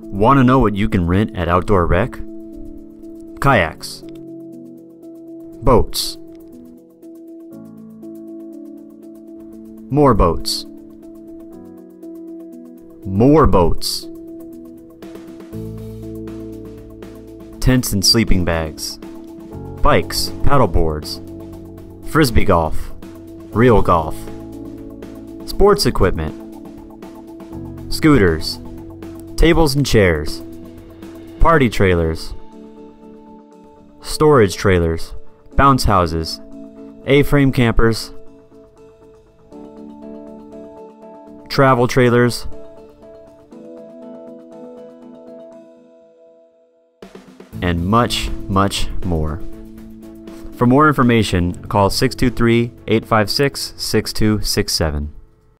Want to know what you can rent at Outdoor Rec? Kayaks, boats, more boats, more boats, tents and sleeping bags, bikes, paddle boards, Frisbee golf, real golf, sports equipment, scooters, tables and chairs, party trailers, storage trailers, bounce houses, A-frame campers, travel trailers, and much, much more. For more information, call 623-856-6267.